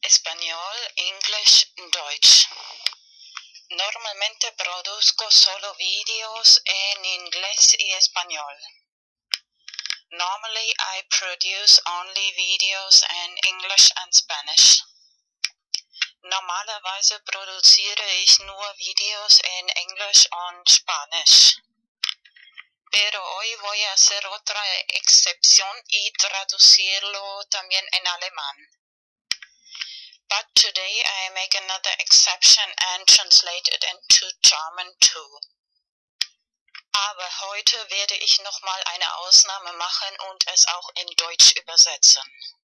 español, English, Deutsch. Normalmente produzco solo videos en inglés y español. Normally I produce only videos in English and Spanish. Normalerweise produziere ich nur Videos en Englisch und Spanisch. Pero hoy voy a hacer otra excepción y traducirlo también en alemán. But today I make another exception and translate it into German too. Aber heute werde ich nochmal eine Ausnahme machen und es auch in Deutsch übersetzen.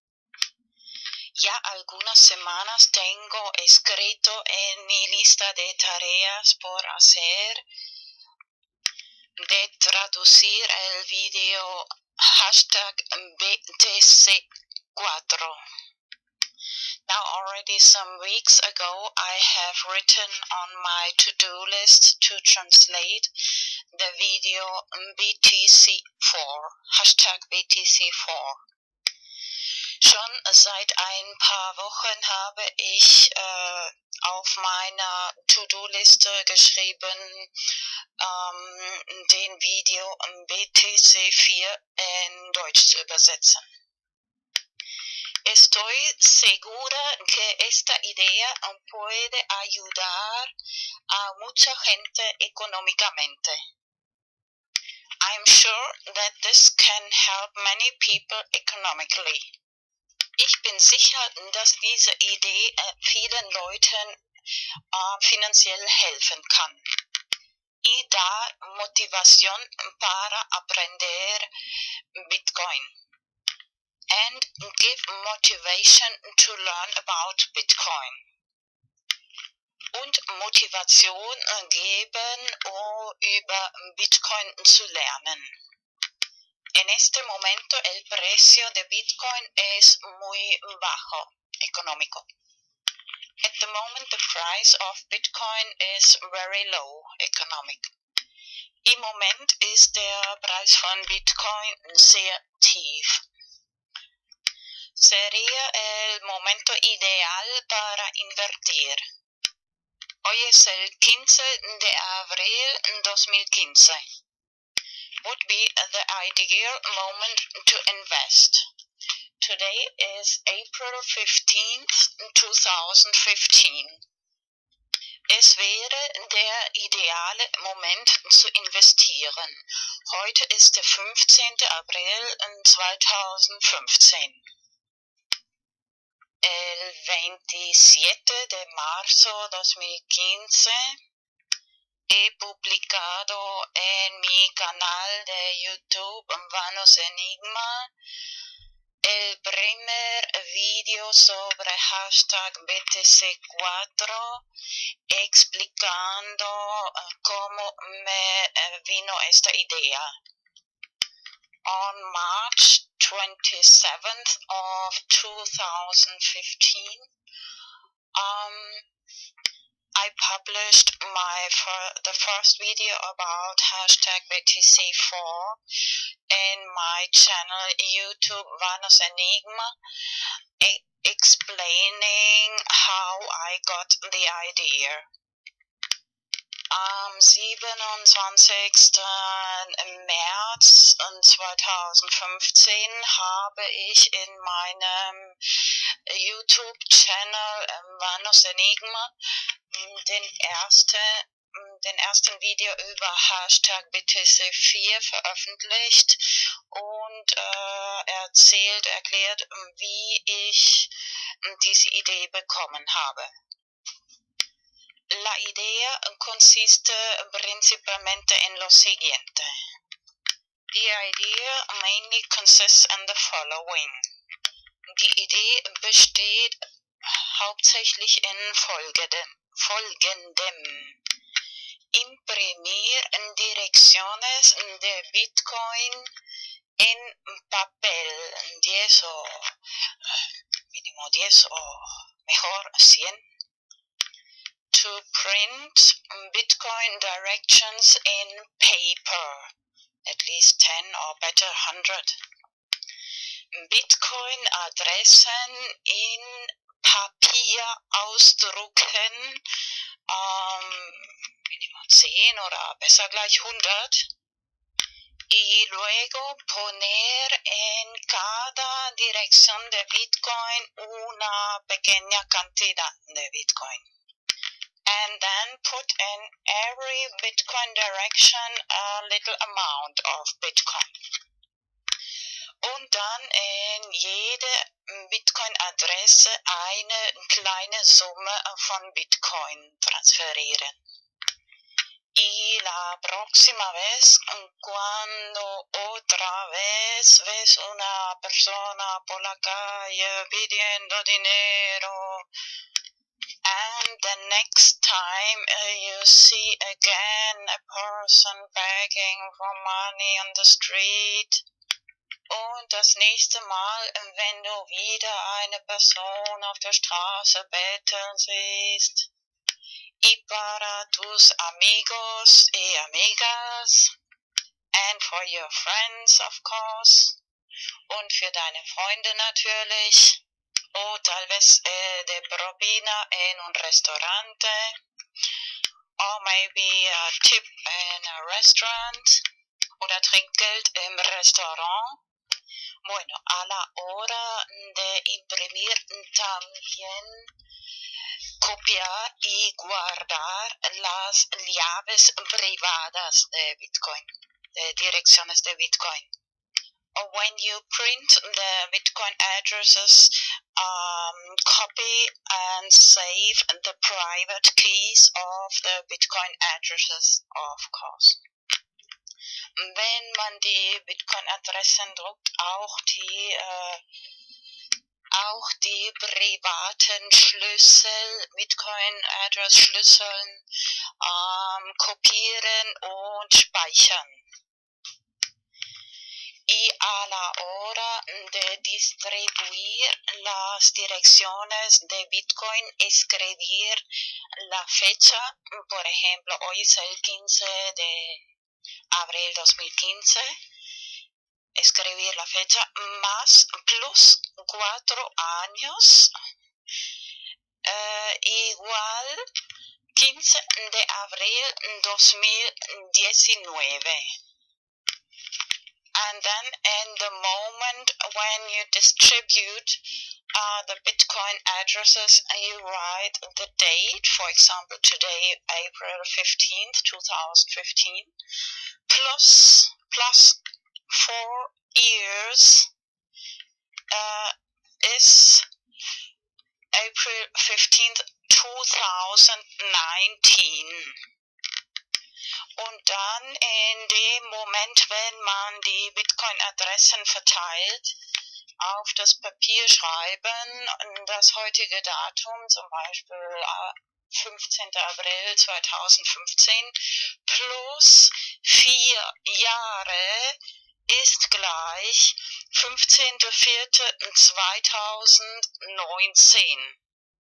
Ya algunas semanas tengo escrito en mi lista de tareas por hacer de traducir el video hashtag BTC4. Now already some weeks ago I have written on my to-do list to translate the video BTC4, hashtag BTC4. Schon seit ein paar Wochen habe ich auf meiner To-Do-Liste geschrieben, den Video BTC4 in Deutsch zu übersetzen. Estoy segura que esta idea puede ayudar a mucha gente económicamente. I'm sure that this can help many people economically. Ich bin sicher, dass diese Idee vielen Leuten finanziell helfen kann. Y da motivación para aprender Bitcoin. And give motivation to learn about Bitcoin. Und Motivation geben, über Bitcoin zu lernen. En este momento el precio de Bitcoin es muy bajo, económico. At the moment the price of Bitcoin is very low, economic. Im Moment ist der Preis von Bitcoin sehr tief. Sería el momento ideal para invertir. Hoy es el 15 de abril 2015. Would be the ideal moment to invest. Today is April 15th, 2015. Es wäre der ideale Moment zu investieren. Heute ist der 15. April 2015. El 27 de marzo 2015 he publicado en mi canal de YouTube Vanos Enigma el primer video sobre hashtag BTC4 explicando cómo me vino esta idea. On March 27th of 2015, I published the first video about hashtag BTC4 in my channel YouTube Vanos Enigma, explaining how I got the idea. Am 27. März 2015 habe ich in meinem YouTube-Channel Vanos Enigma den ersten Video über hashtag BTC4 veröffentlicht und erklärt, wie ich diese Idee bekommen habe. La idea consiste principalmente en lo siguiente. The idea mainly consists in the following. Die Idee besteht hauptsächlich in folgendem. Imprimir direcciones de Bitcoin en papel, 10 o mínimo 10 o mejor 100. To print Bitcoin directions in paper, at least 10 or better 100. Bitcoin-Adressen in Papier ausdrucken, Minimum 10 oder besser gleich 100, y luego poner en cada dirección de Bitcoin una pequeña cantidad de Bitcoin. And then put in every Bitcoin direction a little amount of Bitcoin. Und dann in jede Bitcoin-Adresse eine kleine Summe von Bitcoin transferieren. Y la próxima vez, cuando otra vez ves una persona por la calle pidiendo dinero, and the next time you see again a person begging for money on the street, und das nächste Mal, wenn du wieder eine Person auf der Straße betteln siehst, y para tus amigos y amigas, and for your friends of course, und für deine Freunde natürlich, o tal vez de propina en un restaurante, or maybe a tip in a restaurant, oder Trinkgeld im Restaurant. Bueno, a la hora de imprimir también copiar y guardar las llaves privadas de Bitcoin, de direcciones de Bitcoin. Or when you print the Bitcoin addresses, copy and save the private keys of the Bitcoin addresses, of course. Wenn man die Bitcoin-Adressen druckt, auch die privaten Schlüssel, Bitcoin-Address-Schlüsseln kopieren und speichern. Y a la hora de distribuir las direcciones de Bitcoin, escribir la fecha, por ejemplo, hoy es el 15 de abril 2015, escribir la fecha más plus 4 años, igual 15 de abril 2019. And then in the moment when you distribute the Bitcoin addresses, you write the date, for example today April 15th, 2015, plus 4 years is April 15th, 2019. Und dann in dem Moment, wenn man die Bitcoin-Adressen verteilt, auf das Papier schreiben, das heutige Datum, zum Beispiel 15. April 2015, plus 4 Jahre ist gleich 15.04.2019.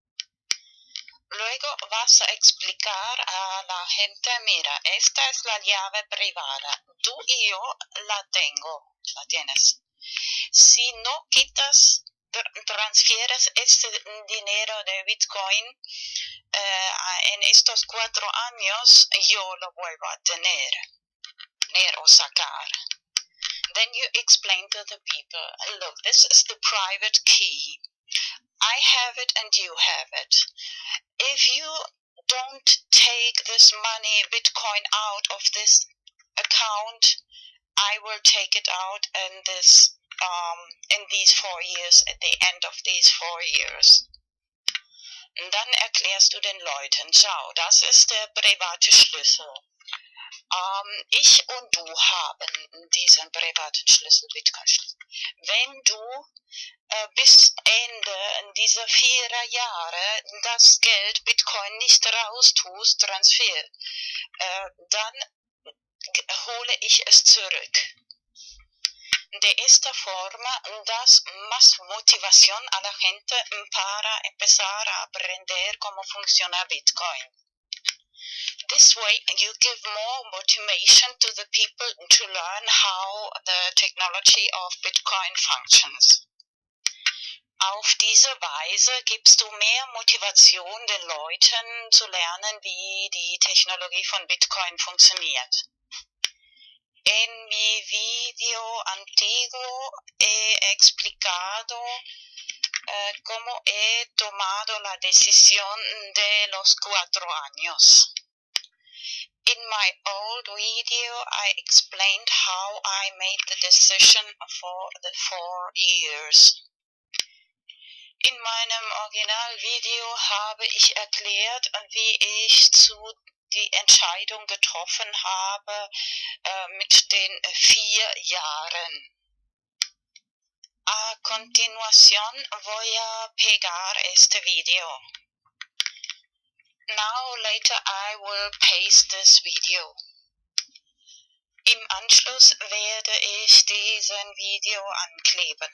Luego vas a explicar a la gente, mira, esta es la llave privada, tú y yo la tienes. Si no quitas, transfieres este dinero de Bitcoin en estos 4 años, yo lo vuelvo a tener o sacar. Then you explain to the people, look, this is the private key. I have it and you have it. If you don't take this money, Bitcoin, out of this account, I will take it out in these 4 years, at the end of these 4 years. Und dann erklärst du den Leuten, schau, das ist der private Schlüssel. Ich und du haben diesen privaten Schlüssel, Bitcoin-Schlüssel. Wenn du bis Ende dieser 4 Jahre das Geld Bitcoin nicht raustust, transfer, dann hole ich es zurück. De esta forma das más motivación a la gente para empezar a aprender cómo funciona Bitcoin. This way, you give more motivation to the people to learn how the technology of Bitcoin functions. Auf diese Weise gibst du mehr Motivation den Leuten zu lernen, wie die Technologie von Bitcoin funktioniert. En mi video antiguo he explicado cómo he tomado la decisión de los 4 años. In my old video, I explained how I made the decision for the 4 years. In meinem Originalvideo habe ich erklärt, wie ich die Entscheidung getroffen habe mit den 4 Jahren. A continuación voy a pegar este video. Now later I will paste this video. Im Anschluss werde ich diesen Video ankleben.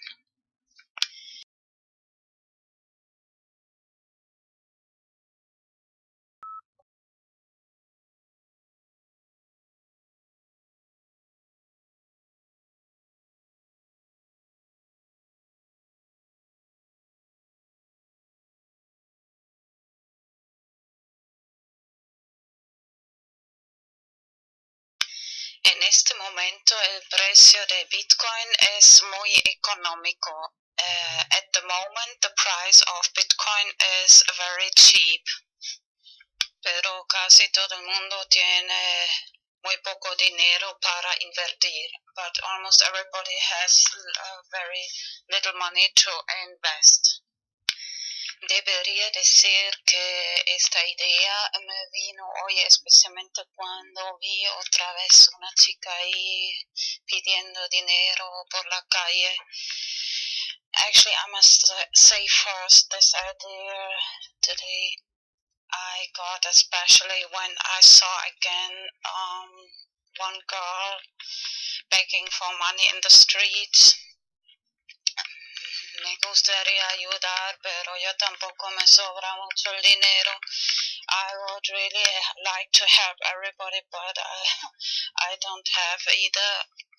En este momento el precio de Bitcoin es muy económico. At the moment the price of Bitcoin is very cheap. Pero casi todo el mundo tiene muy poco dinero para invertir. But almost everybody has very little money to invest. Debería decir que esta idea me vino hoy especialmente cuando vi otra vez una chica ahí pidiendo dinero por la calle. Actually, I must say first, this idea today I got especially when I saw again one girl begging for money in the streets. Me gustaría ayudar, pero yo tampoco me sobra mucho el dinero. I would really like to help everybody, but I don't have either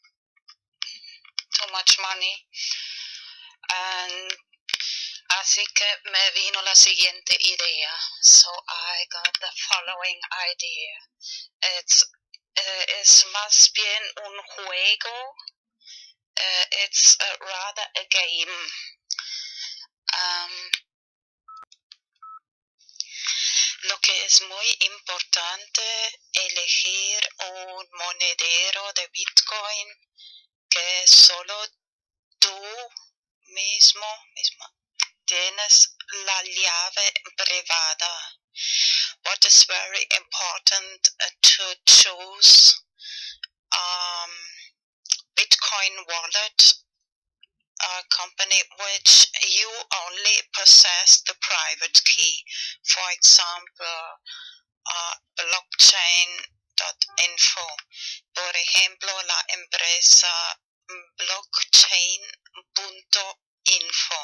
too much money. And así que me vino la siguiente idea. So I got the following idea. Es más bien un juego. It's rather a game. Lo que es muy importante, elegir un monedero de Bitcoin que solo tú misma tienes la llave privada. What is very important to choose Bitcoin wallet company which you only possess the private key. For example, blockchain.info. Por ejemplo, la empresa blockchain.info.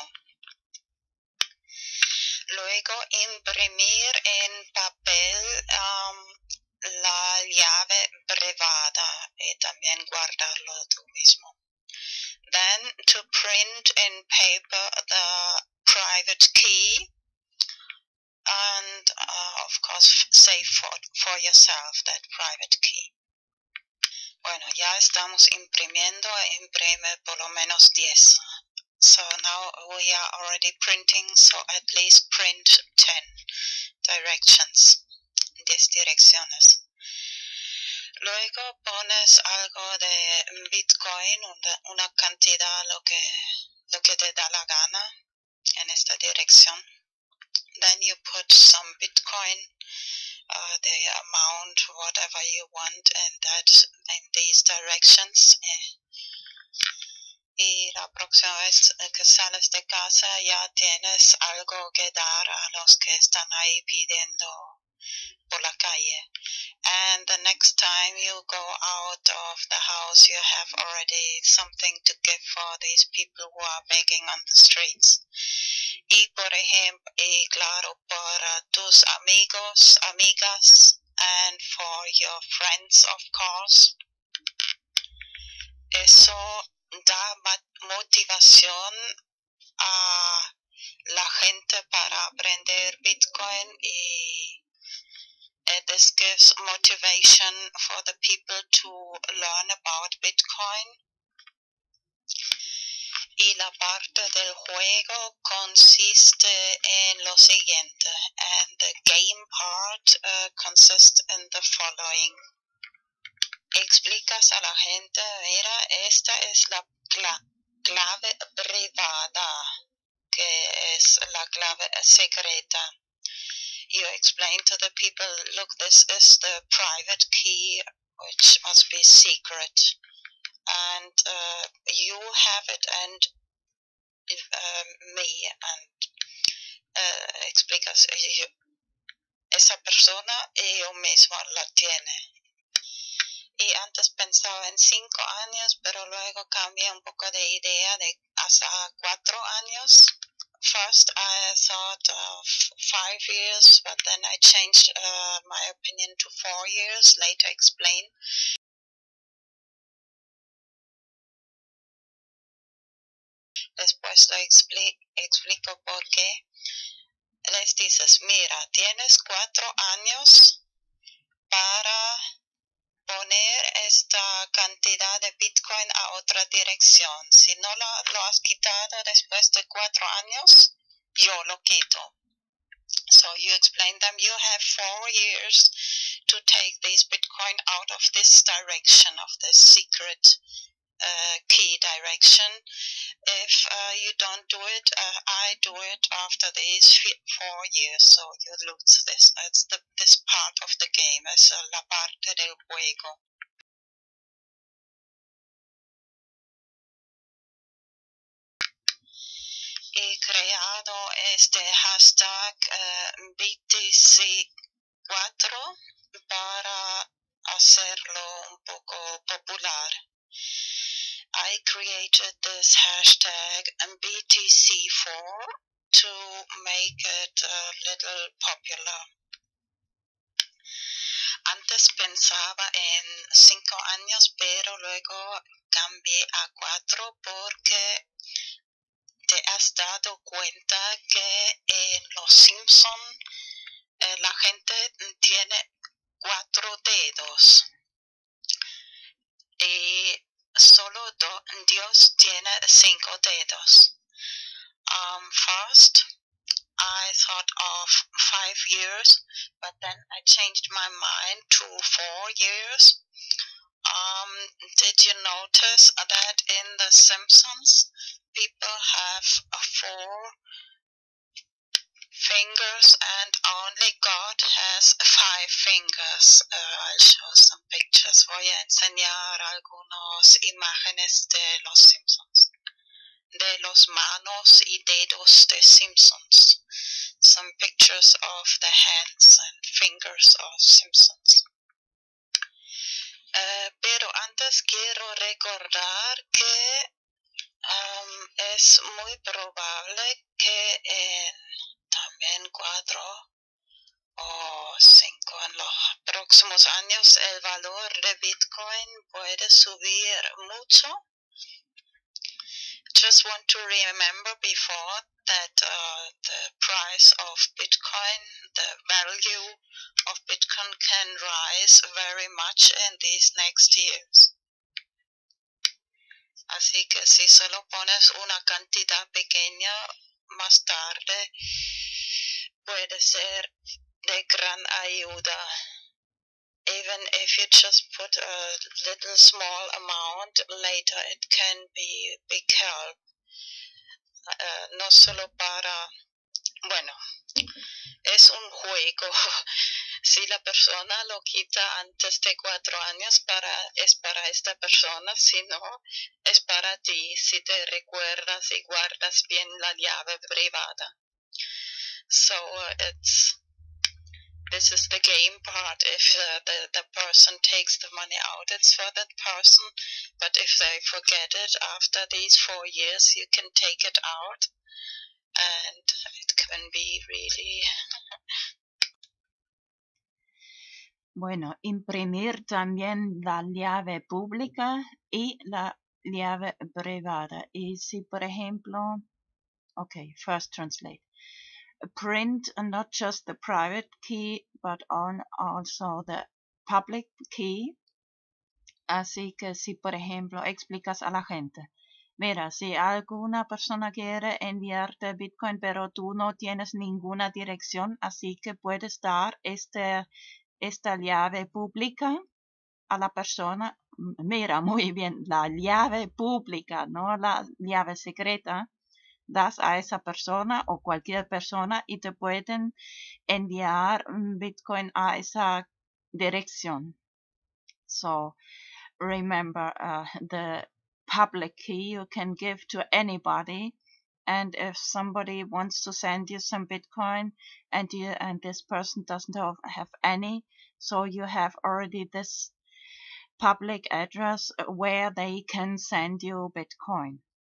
Luego, imprimir en papel la llave privada y también guardarlo tú mismo. Then to print in paper the private key and of course save for yourself that private key. Bueno, ya estamos imprimiendo, imprime por lo menos 10. So now we are already printing, so at least print 10 directions, 10 direcciones. Luego pones algo de Bitcoin, una cantidad, lo que te da la gana en esta dirección. Then you put some Bitcoin, the amount, whatever you want, in these directions. Y la próxima vez que sales de casa ya tienes algo que dar a los que están ahí pidiendo por la calle. And the next time you go out of the house, you have already something to give for these people who are begging on the streets. Y por ejemplo, y claro, para tus amigos, amigas, and for your friends, of course. Eso da motivación a la gente para aprender Bitcoin y this gives motivation for the people to learn about Bitcoin. Y la parte del juego consiste en lo siguiente, and the game part consists in the following. Explicas a la gente, mira, esta es la clave privada, que es la clave secreta. You explain to the people, look, this is the private key, which must be secret. And you have it, and me, and explicas, esa persona y yo mismo la tiene. Y antes pensaba en 5 años, pero luego cambié un poco de idea de hasta 4 años. First I thought of 5 years, but then I changed my opinion to 4 years, later explain. Después lo explico por qué. Les dices, mira, tienes 4 años para poner esta cantidad de Bitcoin a otra dirección. Si no lo has quitado después de 4 años, yo lo quito. So you explain them, you have 4 years to take this Bitcoin out of this direction, of this secret key direction. If you don't do it, I do it after these 4 years, so you lose this. It's this part of the game, es la parte del juego. He creado este hashtag BTC4 para hacerlo un poco popular. I created this hashtag BTC4 to make it a little popular. Antes pensaba en 5 años, pero luego cambié a 4 porque te has dado cuenta que en Los Simpson la gente tiene 4 dedos y solo Dios tiene 5 dedos. First, I thought of 5 years, but then I changed my mind to 4 years. Did you notice that in The Simpsons, people have 4 fingers and only God has 5 fingers? I'll show some pictures. Voy a enseñar algunas imágenes de Los Simpsons, de los manos y dedos de Simpsons. Some pictures of the hands and fingers of Simpsons. Pero antes quiero recordar que es muy probable que en también 4 o 5 en los próximos años el valor de Bitcoin puede subir mucho. Just want to remember before that the price of Bitcoin, the value of Bitcoin can rise very much in these next years. Así que si solo pones una cantidad pequeña, más tarde puede ser de gran ayuda. Even if you just put a little small amount, later it can be big help. No solo para, bueno, es un juego. Si la persona lo quita antes de 4 años, es para esta persona, si no, es para ti, si te recuerdas y guardas bien la llave privada. So this is the game part. If the person takes the money out, it's for that person. But if they forget it after these 4 years, you can take it out. And it can be really Bueno, imprimir también la llave pública y la llave privada. Y si, por ejemplo, okay, first translate. Print not just the private key, but also the public key. Así que si, por ejemplo, explicas a la gente, mira, si alguna persona quiere enviarte Bitcoin, pero tú no tienes ninguna dirección, así que puedes dar esta llave pública a la persona. Mira, muy bien, la llave pública, no la llave secreta, das a esa persona o cualquier persona y te pueden enviar Bitcoin a esa dirección. So remember, the public key you can give to anybody, and if somebody wants to send you some Bitcoin and this person doesn't have any, so you have already this public address where they can send you Bitcoin.